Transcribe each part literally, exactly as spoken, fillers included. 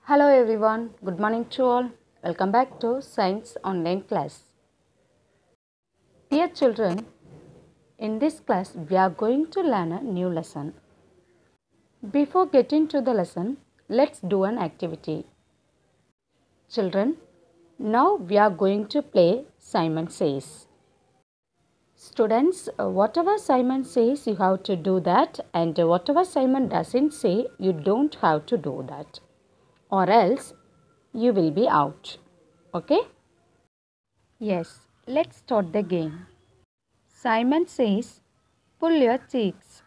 Hello everyone, good morning to all. Welcome back to Science Online class. Dear children, in this class we are going to learn a new lesson. Before getting to the lesson, let's do an activity. Children, now we are going to play Simon Says. Students, uh, whatever Simon says you have to do that, and whatever Simon doesn't say you don't have to do that, or else you will be out. Okay? Yes, let's start the game. Simon says, pull your cheeks.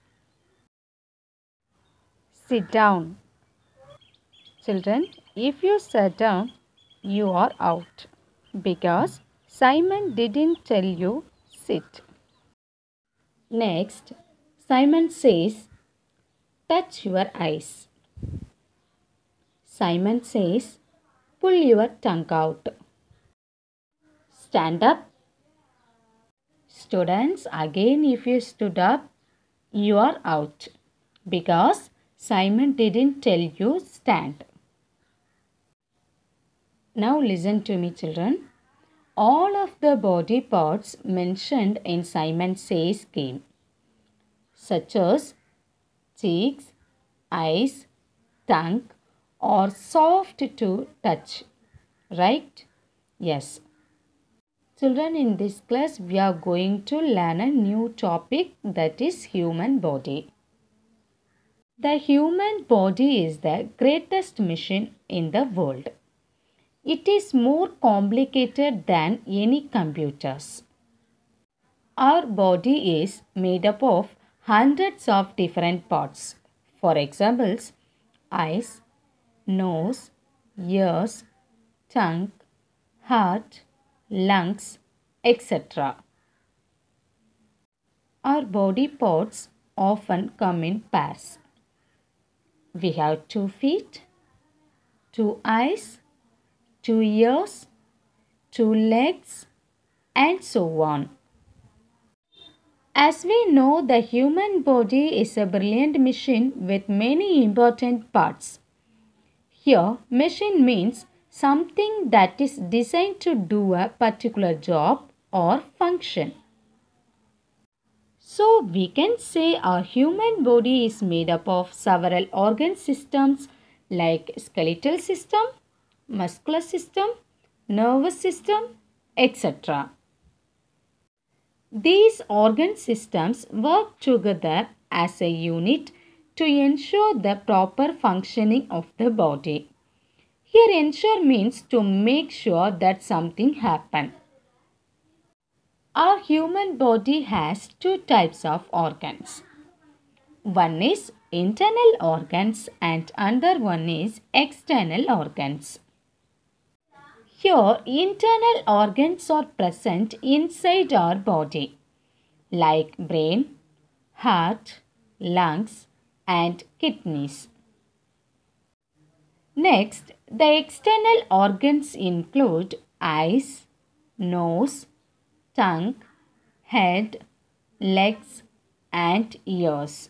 Sit down. Children, if you sit down, you are out because Simon didn't tell you sit. Next, Simon says, touch your eyes. Simon says, pull your tongue out. Stand up. Students, again if you stood up, you are out because Simon didn't tell you stand. Now listen to me children. All of the body parts mentioned in Simon Says game, such as cheeks, eyes, tongue, are soft to touch. Right? Yes. Children, in this class we are going to learn a new topic, that is human body. The human body is the greatest machine in the world. It is more complicated than any computers. Our body is made up of hundreds of different parts. For examples, eyes, nose, ears, tongue, heart, lungs, et cetera. Our body parts often come in pairs. We have two feet, two eyes, two ears, two legs, and so on. As we know, the human body is a brilliant machine with many important parts. Here, machine means something that is designed to do a particular job or function. So, we can say our human body is made up of several organ systems like skeletal system, muscular system, nervous system, et cetera. These organ systems work together as a unit to ensure the proper functioning of the body. Here ensure means to make sure that something happens. Our human body has two types of organs. One is internal organs and another one is external organs. Here, internal organs are present inside our body, like brain, heart, lungs, and kidneys. Next, the external organs include eyes, nose, tongue, head, legs, and ears.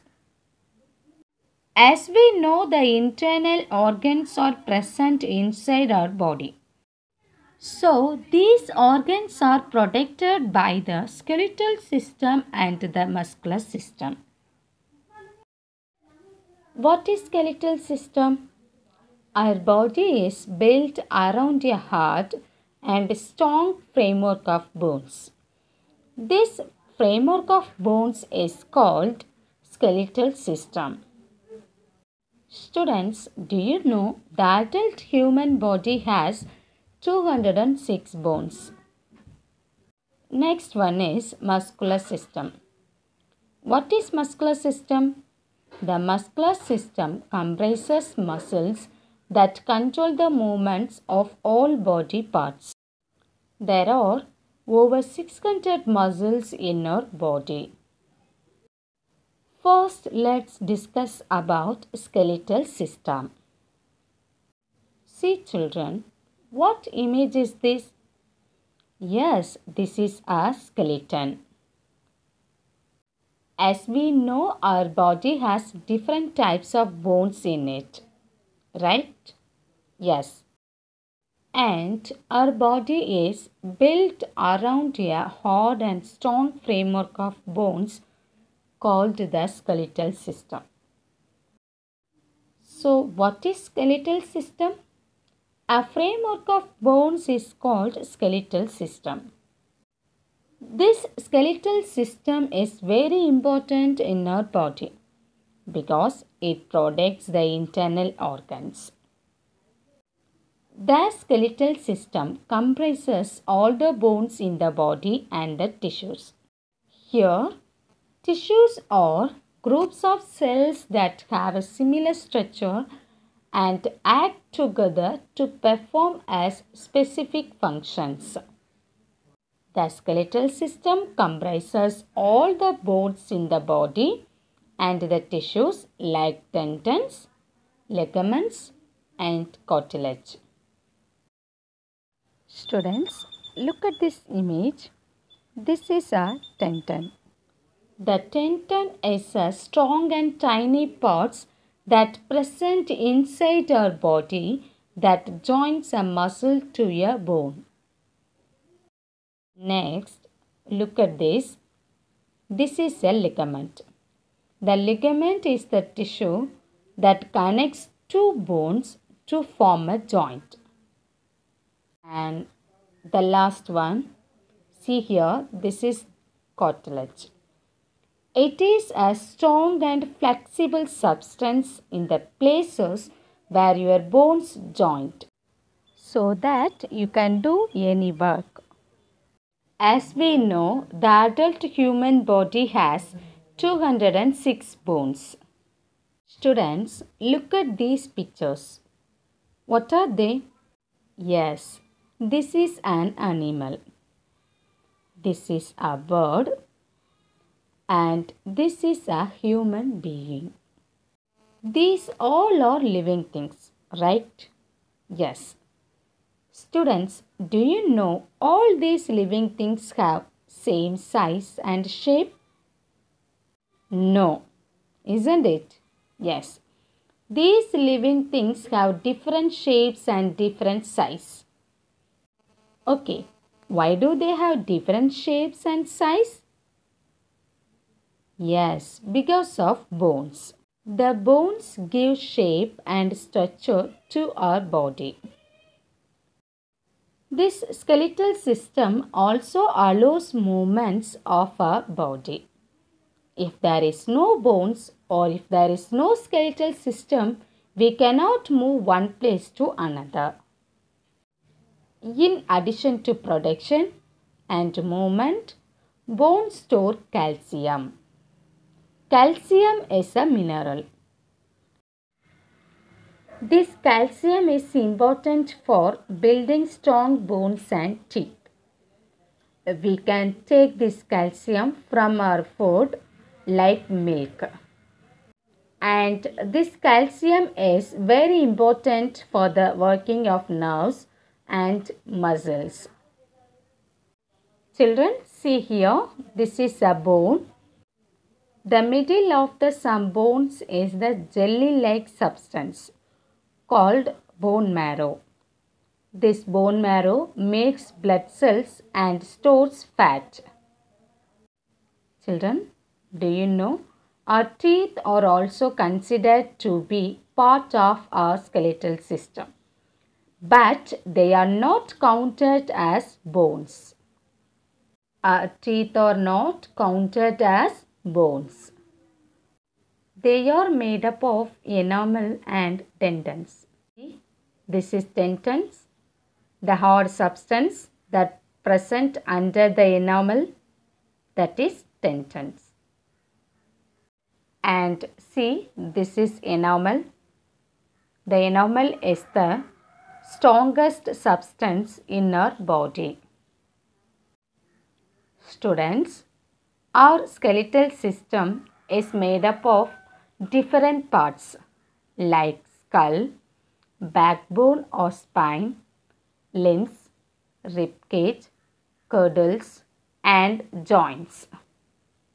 As we know, the internal organs are present inside our body. So, these organs are protected by the skeletal system and the muscular system. What is skeletal system? Our body is built around a hard and strong framework of bones. This framework of bones is called skeletal system. Students, do you know the adult human body has two hundred six bones. Next one is muscular system. What is muscular system? The muscular system comprises muscles that control the movements of all body parts. There are over six hundred muscles in our body. First, let's discuss about skeletal system. See children, what image is this? Yes, this is a skeleton. As we know, our body has different types of bones in it, right? Yes. And our body is built around a hard and strong framework of bones called the skeletal system. So, what is skeletal system? A framework of bones is called skeletal system. This skeletal system is very important in our body because it protects the internal organs. The skeletal system comprises all the bones in the body and the tissues. Here, tissues are groups of cells that have a similar structure and act together to perform as specific functions. The skeletal system comprises all the bones in the body and the tissues like tendons, ligaments, and cartilage. Students, look at this image. This is a tendon. The tendon is a strong and tiny parts that present inside our body that joins a muscle to a bone. Next, look at this. This is a ligament. The ligament is the tissue that connects two bones to form a joint. And the last one, see here, this is cartilage. It is a strong and flexible substance in the places where your bones joint so that you can do any work. As we know, the adult human body has two hundred six bones. Students, look at these pictures. What are they? Yes, this is an animal. This is a bird. And this is a human being. These all are living things, right? Yes. Students, do you know all these living things have same size and shape? No, isn't it? Yes. These living things have different shapes and different size. Okay, why do they have different shapes and size? Yes, because of bones. The bones give shape and structure to our body. This skeletal system also allows movements of our body. If there is no bones or if there is no skeletal system, we cannot move one place to another. In addition to production and movement, bones store calcium. Calcium is a mineral. This calcium is important for building strong bones and teeth. We can take this calcium from our food like milk. And this calcium is very important for the working of nerves and muscles. Children, see here, this is a bone. The middle of the some bones is the jelly-like substance called bone marrow. This bone marrow makes blood cells and stores fat. Children, do you know our teeth are also considered to be part of our skeletal system, but they are not counted as bones. Our teeth are not counted as bones. They are made up of enamel and tendons. This is tendons, the hard substance that present under the enamel, that is tendons. And see, this is enamel. The enamel is the strongest substance in our body. Students, our skeletal system is made up of different parts like skull, backbone or spine, limbs, rib cage, girdles, and joints.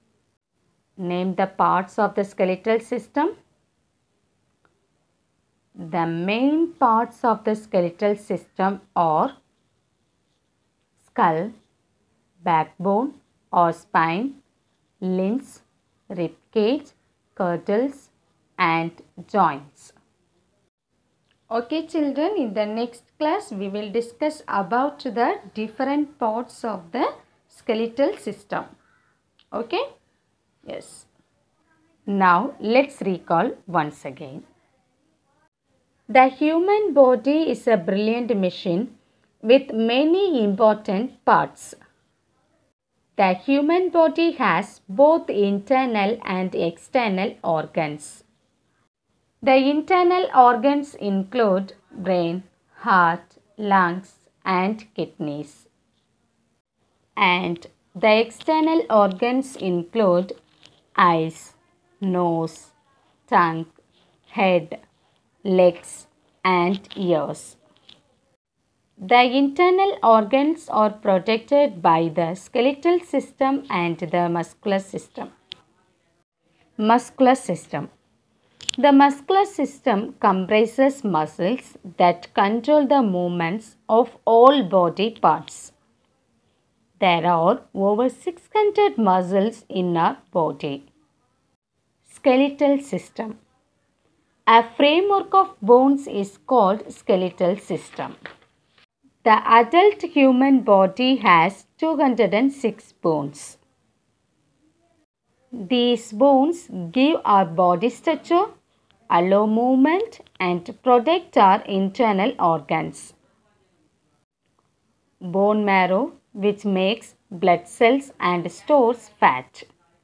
Name the parts of the skeletal system. The main parts of the skeletal system are skull, backbone or spine, limbs, rib cage, girdles and joints. Okay children, in the next class we will discuss about the different parts of the skeletal system. Okay? Yes. Now let's recall once again. The human body is a brilliant machine with many important parts. The human body has both internal and external organs. The internal organs include brain, heart, lungs and kidneys. And the external organs include eyes, nose, tongue, head, legs and ears. The internal organs are protected by the skeletal system and the muscular system. Muscular system. The muscular system comprises muscles that control the movements of all body parts. There are over six hundred muscles in our body. Skeletal system. A framework of bones is called skeletal system. The adult human body has two hundred six bones. These bones give our body structure, allow movement and protect our internal organs. Bone marrow, which makes blood cells and stores fat.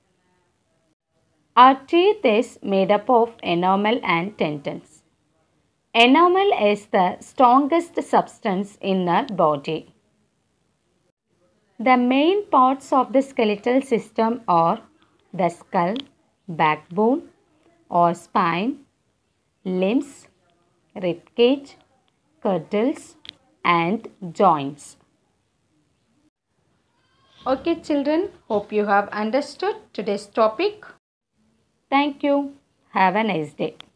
Our teeth is made up of enamel and tendons. Enamel is the strongest substance in our body. The main parts of the skeletal system are the skull, backbone or spine, limbs, rib cage, girdles and joints. Okay children, hope you have understood today's topic. Thank you. Have a nice day.